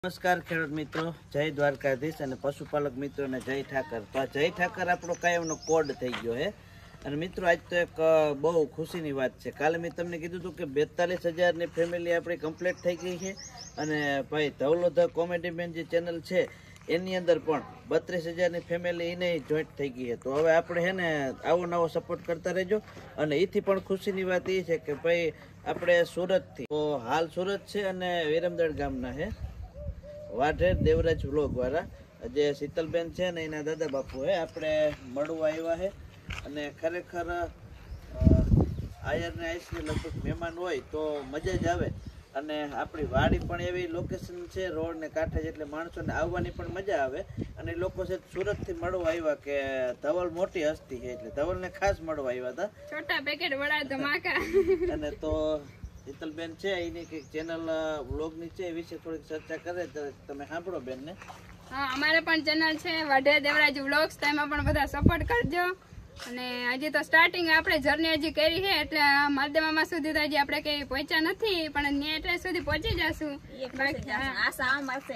નમસ્કાર ખેડૂત મિત્રો, જય દ્વારકાધીશ અને પશુપાલક મિત્રોને જય ઠાકર. તો આ જય ઠાકર આપણો કાયમનો કોડ થઈ ગયો છે. અને મિત્રો આજ તો એક બહુ ખુશીની વાત છે. કાલે મેં તમને કીધું હતું કે 42,000ની ફેમિલી આપણી કમ્પ્લીટ થઈ ગઈ છે. અને ભાઈ ધવલો ધ કોમેડી મેન જે ચેનલ છે એની અંદર પણ 32,000ની ફેમિલી એને જોઈન્ટ થઈ ગઈ છે. તો હવે આપણે છે ને આવો નવો સપોર્ટ કરતા રહેજો. અને એથી પણ ખુશીની વાત એ છે કે ભાઈ આપણે સુરતથી, તો હાલ સુરત છે અને વિરમદળ ગામના છે વાઢેર દેવરાજ વ્લોગ વાળા જે શીતલબેન છે ને એના દાદા બાપુ હે આપણે મળવા આવ્યા છે. અને ખરેખર આયર ને આઈસની લગભગ મહેમાન હોય તો મજા જ આવે. અને આપણી વાડી પણ એવી લોકેશન છે રોડ ને કાંઠે, એટલે માણસોને આવવાની પણ મજા આવે. અને લોકો છે સુરતથી મળવા આવ્યા કે ધવલ મોટી હસ્તી છે એટલે ધવલને ખાસ મળવા આવ્યા હતા. છોટા પેકેટ વડા ધમાકા. અને તો શીતલબેન છે એની કઈક ચેનલ વ્લોગ ની છે એ વિશે થોડીક ચર્ચા કરે તો તમે સાંભળો બેન ને. હા, અમારે પણ ચેનલ છે વાઢેર દેવરાજ વ્લોગ્સ, તેમાં પણ બધા સપોર્ટ કરજો. અને હજી તો સ્ટાર્ટિંગ આપણે જર્ની હજી કરી છે એટલે માલદેવ મામા સુધી તો હજી આપણે કઈ પહોંચ્યા નથી, પણ એટલે સુધી પહોંચી જશું. આશા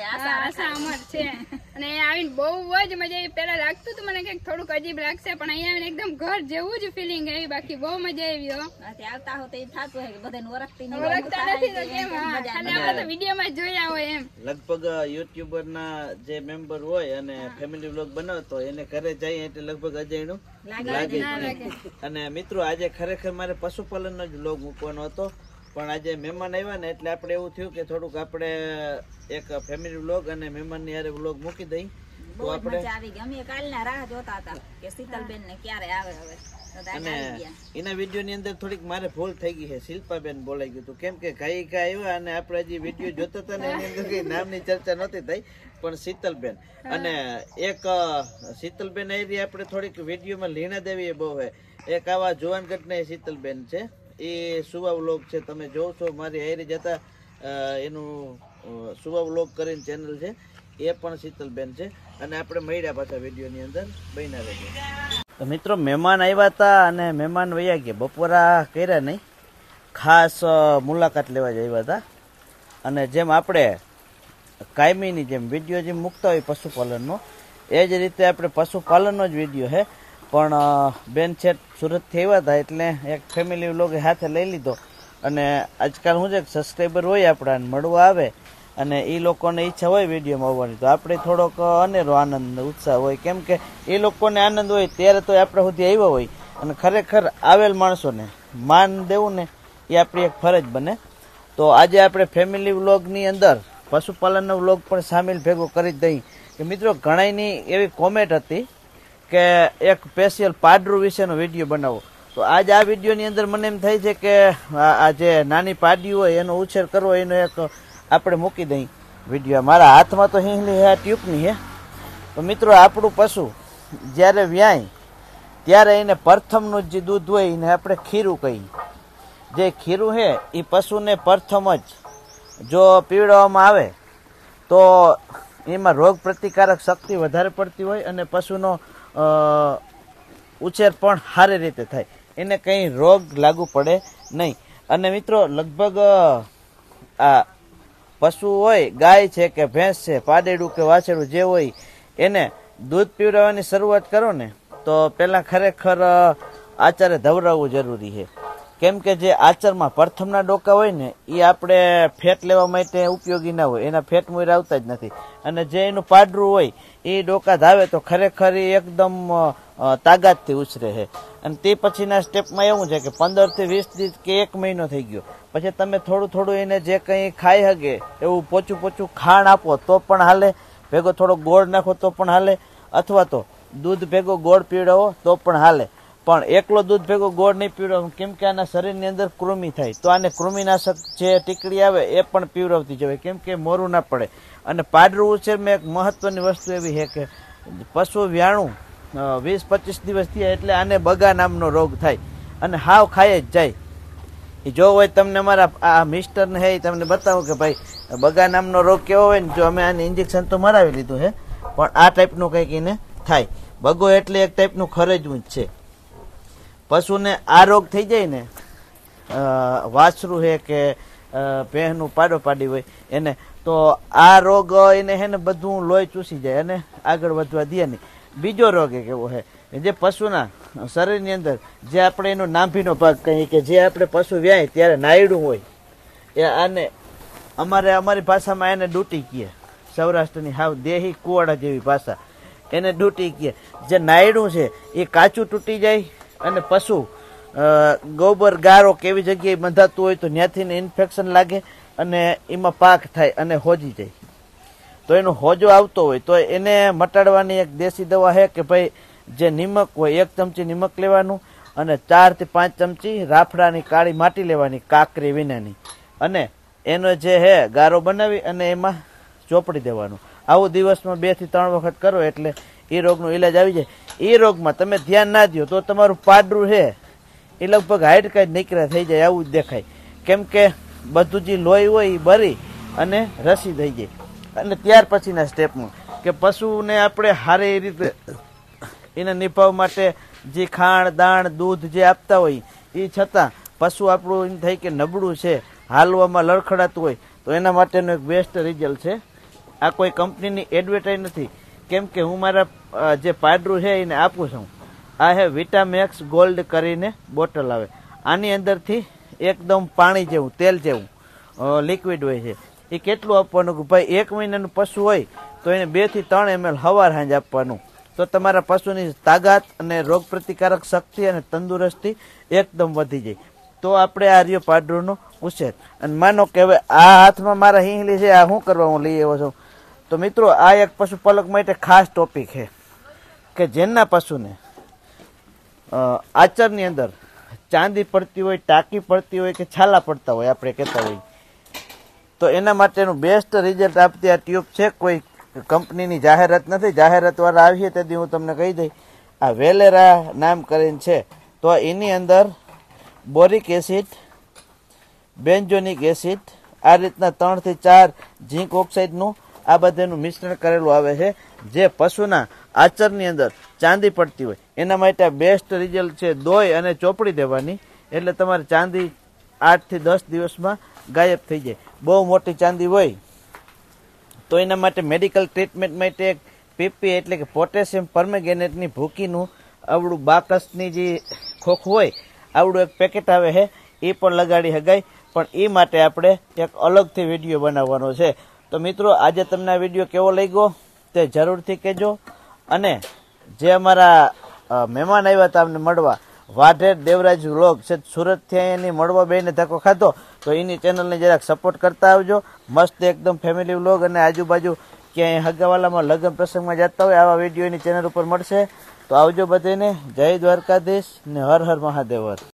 અમર છે. અને આવીને બહુ જ મજા આવી. પેલા લાગતું હતું મને કઈક થોડુંક અજીબ લાગશે, પણ અહીંયા આવીને એકદમ ઘર જેવું જ ફિલિંગ આવી. બાકી બહુ મજા આવી. આવતા હોય તો એ થતું હોય કે બધાને ઓળખતા નથી તો કેમ, ખાલી આપણે તો વિડીયોમાં જોયા હોય એમ. લગભગ યુટ્યુબર ના જે મેમ્બર હોય અને ફેમિલી વ્લોગ બનાવતો એને ઘરે જાય એટલે લગભગ અજાણ્યું લાગે. અને મિત્રો આજે ખરેખર મારે પશુપાલનનો જ વ્લોગ મૂકવાનો હતો, પણ આજે મહેમાન આવ્યા ને એટલે આપણે એવું થયું કે થોડુંક આપણે એક ફેમિલી વ્લોગ અને મહેમાનની હારે વ્લોગ મૂકી દઈ. તો આપણે અમે કાલના રાહ જોતા હતા કે શીતલબેન ને ક્યારે આવે. હવે અને એના વિડીયો ની અંદર થોડીક મારે ભૂલ થઈ ગઈ છે. શિલ્પાબેન બોલાઈ ગયું હતું, કેમ કે ગાયિકા આવ્યા અને આપણે હજી વિડીયો જોતા હતા ને એની અંદર કઈ નામની ચર્ચા નહોતી થઈ, પણ શીતલબેન. અને એક શીતલબેન આવી આપણે થોડીક વિડીયોમાં લીણા દેવી એ બહુ છે. એક આવા જુવાનગઢ ને શીતલબેન છે, એ સુવા વ્લોગ છે, તમે જોવ છો મારી હારી જતા એનું સુવા વ્લોગ કરીને ચેનલ છે, એ પણ શીતલબેન છે. અને આપણે મળ્યા પાછા વિડીયો ની અંદર બન્યા રહેજો. તો મિત્રો મહેમાન આવ્યા હતા અને મહેમાન વયા ગયા, બપોરા કર્યા નહીં, ખાસ મુલાકાત લેવા જ આવ્યા હતા. અને જેમ આપણે કાયમીની જેમ વિડીયો જેમ મૂકતા હોય પશુપાલનનો, એ જ રીતે આપણે પશુપાલનનો જ વિડીયો છે. પણ બેન છે સુરતથી આવ્યા હતા એટલે એક ફેમિલી વ્લોગ હાથે લઈ લીધો. અને આજકાલ શું છે કે સબસ્ક્રાઈબર હોય આપણા મળવા આવે અને એ લોકોને ઈચ્છા હોય વિડીયોમાં આવવાની, તો આપણે થોડોક અનેરો આનંદ ઉત્સાહ હોય, કેમ કે એ લોકોને આનંદ હોય ત્યારે તો આપણે સુધી આવ્યા હોય. અને ખરેખર આવેલ માણસોને માન દેવું ને એ આપણી એક ફરજ બને. તો આજે આપણે ફેમિલી વ્લોગની અંદર પશુપાલનનો વ્લોગ પણ સામેલ ભેગો કરી જ દઈ. કે મિત્રો ઘણાની એવી કોમેન્ટ હતી કે એક સ્પેશિયલ પાડરું વિશેનો વિડીયો બનાવો. તો આજ આ વિડીયોની અંદર મને એમ થાય છે કે આ જે નાની પાડ્યું હોય એનો ઉછેર કરવો એનો એક આપણે મૂકી દઈ વિડીયો. મારા હાથમાં તો હિંગલી હે, ટ્યુબની હે. તો મિત્રો આપણું પશુ જ્યારે વ્યાય ત્યારે એને પ્રથમનું જે દૂધ હોય એને આપણે ખીરું કહીએ. જે ખીરું છે એ પશુને પ્રથમ જ જો પીવડાવવામાં આવે તો એમાં રોગ પ્રતિકારક શક્તિ વધારે પડતી હોય અને પશુનો ઉછેર પણ સારી રીતે થાય, એને કંઈ રોગ લાગુ પડે નહીં. અને મિત્રો લગભગ આ પશુ હોય, ગાય છે કે ભેંસ છે, પાડેડું કે વાછેડું જે હોય, એને દૂધ પીવડાવવાની શરૂઆત કરો ને તો પહેલાં ખરેખર આચારે ધવરાવવું જરૂરી છે. કેમ કે જે આચરમાં પ્રથમના ડોકા હોય ને એ આપણે ફેટ લેવા માટે ઉપયોગી ના હોય, એના ફેટ મૂર આવતા જ નથી. અને જે એનું પાડરું હોય એ ડોકા ધાવે તો ખરેખર એ એકદમ તાકાતથી ઉછરે છે. અને તે પછીના સ્ટેપમાં એવું છે કે 15 થી 20 દિવસ કે 1 મહિનો થઈ ગયો પછી તમે થોડું થોડું એને જે કંઈ ખાઈ શકે એવું પોચું પોચું ખાણ આપો તો પણ હાલે, ભેગો થોડો ગોળ નાખો તો પણ હાલે, અથવા તો દૂધ ભેગો ગોળ પીવડાવો તો પણ હાલે. પણ એકલો દૂધ ભેગો ગોળ નહીં પીવડાવવું, કેમ કે આના શરીરની અંદર કૃમિ થાય. તો આને કૃમિનાશક જે ટીકડી આવે એ પણ પીવડાવતી જવાય, કેમ કે મોરું ના પડે. અને પાડરું ઉછેરમાં એક મહત્વની વસ્તુ એવી છે કે પશુ વ્યાણું 20-25 દિવસ થયા એટલે આને બગા નામનો રોગ થાય અને હાવ ખાઈ જ જાય. એ જો હોય તમને અમારા આ મિસ્ટરને હે તમને બતાવું કે ભાઈ બગા નામનો રોગ કેવો હોય ને, જો અમે આને ઇન્જેક્શન તો મરાવી લીધું છે પણ આ ટાઈપનું કંઈક એને થાય. બગો એટલે એક ટાઈપનું ખરેજવું જ છે. પશુને આ રોગ થઈ જાય ને, વાછરું છે કે ભેંસનું પાડો પાડી હોય એને તો આ રોગ એને હે ને બધું લોહી ચૂસી જાય અને આગળ વધવા દે નહીં. બીજો રોગ એક એવો છે જે પશુના શરીરની અંદર જે આપણે એનો નાભીનો ભાગ કહીએ કે જે આપણે પશુ વ્યાય ત્યારે નાયડું હોય એ આને અમારી ભાષામાં એને ડૂટી કહે. સૌરાષ્ટ્રની હાવ દેહી કુવાડા જેવી ભાષા એને ડૂટી કહે. જે નાયડું છે એ કાચું તૂટી જાય અને પશુ ગોબર ગારો કેવી જગ્યાએ બંધાતું હોય તો ત્યાંથી ઇન્ફેક્શન લાગે અને એમાં પાક થાય અને હોજી જાય. તો એનો હોજો આવતો હોય તો એને મટાડવાની એક દેશી દવા છે કે ભાઈ જે નિમક હોય 1 ચમચી નિમક લેવાનું અને 4 થી 5 ચમચી રાફડાની કાળી માટી લેવાની કાકરી વિનાની અને એનો જે હે ગારો બનાવી અને એમાં ચોપડી દેવાનું. આવું દિવસમાં 2 થી 3 વખત કરો એટલે એ રોગનો ઈલાજ આવી જાય. એ રોગમાં તમે ધ્યાન ના દો તો તમારું પાડરું છે એ લગભગ હાડકા જ નીકળ્યા થઈ જાય આવું જ દેખાય. કેમ કે બધું જે લોહી હોય એ બરી અને રસી થઈ જાય. અને ત્યાર પછીના સ્ટેપમાં કે પશુને આપણે સારી રીતે એને નિભાવવા માટે જે ખાંડ દાણ દૂધ જે આપતા હોય એ છતાં પશુ આપણું એમ થાય કે નબળું છે હાલવામાં લડખડાતું હોય તો એના માટેનું એક બેસ્ટ રિઝલ્ટ છે. આ કોઈ કંપનીની એડવર્ટાઇઝ નથી. કેમ કે હું મારા જે પાડરું છે એને આપું છું. આ હે વિટામેક્સ ગોલ્ડ કરીને બોટલ આવે. આની અંદરથી એકદમ પાણી જેવું તેલ જેવું લિક્વિડ હોય છે. એ કેટલું આપવાનું કે ભાઈ 1 મહિનાનું પશુ હોય તો એને 2 થી 3 ml હવાર સાંજ આપવાનું. તો તમારા પશુની તાકાત અને રોગ પ્રતિકારક શક્તિ અને તંદુરસ્તી એકદમ વધી જાય. તો આપણે આ રહ્યો પાડરૂનો ઉછેર. અને માનો કે હવે આ હાથમાં મારા હિંગલી છે આ શું કરવા હું લઈ આવ્યો છું. તો મિત્રો આ એક પશુપાલક માટે ખાસ ટોપિક છે કે જેના પશુને આચરની અંદર ચાંદી પડતી હોય ટાંકી પડતી હોય કે છાલા પડતા હોય આપણે કહેતા હોય તો એના માટેનું બેસ્ટ રિઝલ્ટ આપતી આ ટ્યુબ છે. કોઈ કંપનીની જાહેરાત નથી. જાહેરાત વાળા આવીએ તેથી હું તમને કહી દઈ આ વેલેરા નામ કરીને છે. તો એની અંદર બોરિક એસિડ બેન્ઝોનિક એસિડ આ રીતના 3 થી 4 ઝીંક ઓક્સાઇડનું આ બધાનું મિશ્રણ કરેલું આવે છે. જે પશુના આચરની અંદર ચાંદી પડતી હોય એના માટે બેસ્ટ રિઝલ્ટ છે. દોઈ અને ચોપડી દેવાની એટલે તમારે ચાંદી 8 થી 10 દિવસમાં ગાયબ થઈ જાય. બહુ મોટી ચાંદી હોય તો એના માટે મેડિકલ ટ્રીટમેન્ટ માટે એક પીપી એટલે કે પોટેશિયમ પરમેંગેનેટની ભૂકીનું આવડું બાકસની જે ખોખું હોય આવડું એક પેકેટ આવે છે એ પણ લગાડી શકાય. પણ એ માટે આપણે એક અલગથી વિડીયો બનાવવાનો છે. તો મિત્રો આજે તમને આ વિડીયો કેવો લાગ્યો તે જરૂરથી કહેજો. અને જે અમારા મહેમાન આવ્યા હતા અમને મળવા વાઢેર દેવરાજ વ્લોગ છે સુરતથી અહીંયાની મળવા બેને ધક્કો ખાધો તો એની ચેનલને જરાક સપોર્ટ કરતા આવજો. મસ્ત એકદમ ફેમિલી વ્લોગ અને આજુબાજુ ક્યાંય હગાવાલામાં લગ્ન પ્રસંગમાં જતા હોય આવા વિડીયો એની ચેનલ ઉપર મળશે. તો આવજો બધાને. જય દ્વારકાધીશ ને હર હર મહાદેવ.